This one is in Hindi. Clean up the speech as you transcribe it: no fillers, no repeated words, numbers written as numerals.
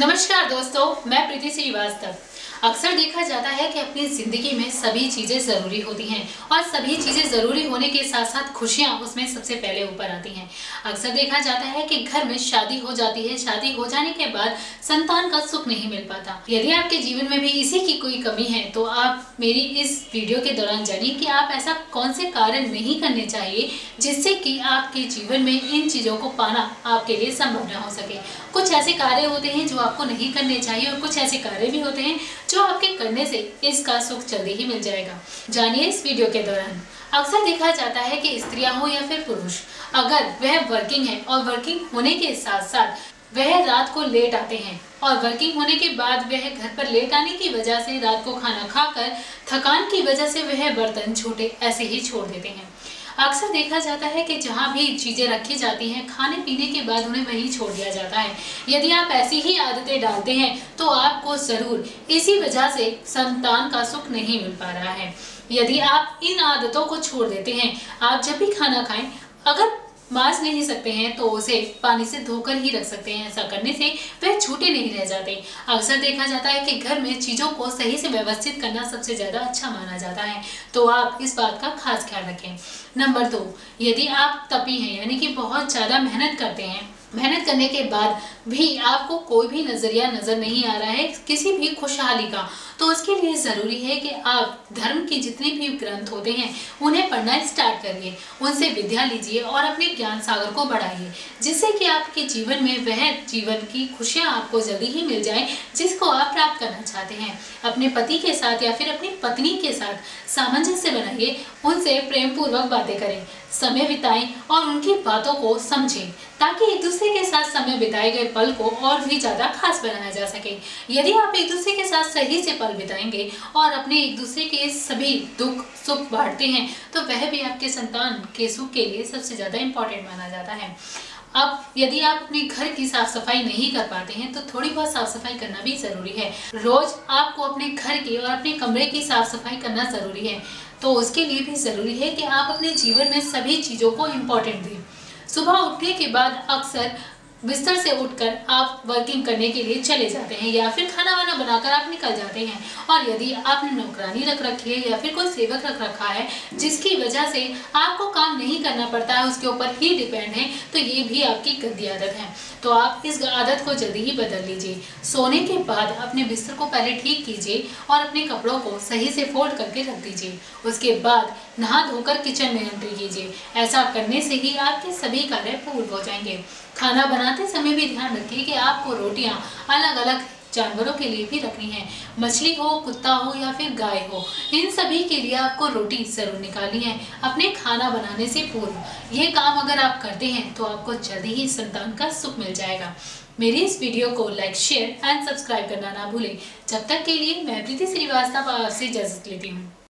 नमस्कार दोस्तों, मैं प्रीति श्रीवास्तव। अक्सर देखा जाता है कि अपनी जिंदगी में सभी चीजें जरूरी होती हैं और सभी चीजें जरूरी होने के साथ साथ खुशियां उसमें सबसे पहले ऊपर आती हैं। अक्सर देखा जाता है कि घर में शादी हो जाती है, शादी हो जाने के बाद संतान का सुख नहीं मिल पाता। यदि आपके जीवन में भी इसी की कोई कमी है तो आप मेरी इस वीडियो के दौरान जानिए कि आप ऐसा कौन से कार्य नहीं करने चाहिए जिससे कि आपके जीवन में इन चीजों को पाना आपके लिए संभव न हो सके। कुछ ऐसे कार्य होते हैं जो आपको नहीं करने चाहिए और कुछ ऐसे कार्य भी होते हैं जो आपके करने से इसका सुख जल्दी ही मिल जाएगा। जानिए इस वीडियो के दौरान। अक्सर देखा जाता है कि स्त्रियां हो या फिर पुरुष, अगर वह वर्किंग है और वर्किंग होने के साथ साथ वह रात को लेट आते हैं और वर्किंग होने के बाद वह घर पर लेट आने की वजह से रात को खाना खाकर थकान की वजह से वह बर्तन छोटे ऐसे ही छोड़ देते हैं। अक्सर देखा जाता है कि जहाँ भी चीजें रखी जाती हैं खाने पीने के बाद उन्हें वहीं छोड़ दिया जाता है। यदि आप ऐसी ही आदतें डालते हैं तो आपको जरूर इसी वजह से संतान का सुख नहीं मिल पा रहा है। यदि आप इन आदतों को छोड़ देते हैं, आप जब भी खाना खाएं, अगर मांज नहीं सकते हैं तो उसे पानी से धोकर ही रख सकते हैं। ऐसा करने से वह छूटे नहीं रह जाते। अक्सर देखा जाता है कि घर में चीजों को सही से व्यवस्थित करना सबसे ज्यादा अच्छा माना जाता है, तो आप इस बात का खास ख्याल रखें। नंबर 2, यदि आप तपी हैं यानी कि बहुत ज्यादा मेहनत करते हैं, मेहनत करने के बाद भी आपको कोई भी नजरिया नजर नहीं आ रहा है किसी भी खुशहाली का, तो उसके लिए जरूरी है कि आप धर्म के जितने भी ग्रंथ होते हैं उन्हें पढ़ना स्टार्ट करिए, उनसे विद्या लीजिए और अपने ज्ञान सागर को बढ़ाइए, जिससे कि आपके जीवन में वह जीवन की खुशियां आपको जल्दी ही मिल जाए जिसको आप प्राप्त करना चाहते हैं। अपने पति के साथ या फिर अपनी पत्नी के साथ सामंजस्य बनाइए, उनसे प्रेम पूर्वक बातें करें, समय बिताएं और उनकी बातों को समझें ताकि एक दूसरे के साथ समय बिताए गए पल को और भी ज्यादा खास बनाया जा सके। यदि आप एक दूसरे के साथ सही से पल बिताएंगे और अपने एक दूसरे के सभी दुख सुख बांटते हैं तो वह भी आपके संतान के सुख के लिए सबसे ज्यादा इम्पोर्टेंट माना जाता है। अब यदि आप अपने घर की साफ सफाई नहीं कर पाते हैं तो थोड़ी बहुत साफ सफाई करना भी जरूरी है। रोज आपको अपने घर की और अपने कमरे की साफ सफाई करना जरूरी है, तो उसके लिए भी जरूरी है कि आप अपने जीवन में सभी चीजों को इम्पोर्टेंट दें। सुबह उठने के बाद अक्सर बिस्तर से उठकर आप वर्किंग करने के लिए चले जाते हैं या फिर खाना वाना बनाकर आप निकल जाते हैं, और यदि आपने नौकरानी रख रखी है या फिर कोई सेवक रख रखा है जिसकी वजह से आपको काम नहीं करना पड़ता है, उसके ऊपर ही डिपेंड है, तो ये भी आपकी गंदी आदत है। तो आप इस आदत को जल्दी ही बदल लीजिए। सोने के बाद अपने बिस्तर को पहले ठीक कीजिए और अपने कपड़ों को सही से फोल्ड करके रख दीजिए। उसके बाद नहा धोकर किचन में एंट्री कीजिए। ऐसा करने से ही आपके सभी कार्य पूर्ण हो जाएंगे। खाना बनाते समय भी ध्यान रखिए कि आपको रोटियां अलग अलग जानवरों के लिए भी रखनी है। मछली हो, कुत्ता हो या फिर गाय हो, इन सभी के लिए आपको रोटी जरूर निकालनी है अपने खाना बनाने से पूर्व। यह काम अगर आप करते हैं तो आपको जल्दी ही संतान का सुख मिल जाएगा। मेरी इस वीडियो को लाइक, शेयर एंड सब्सक्राइब करना ना भूलें। जब तक के लिए मैं प्रीति श्रीवास्तव आपसे इजाजत लेती हूँ।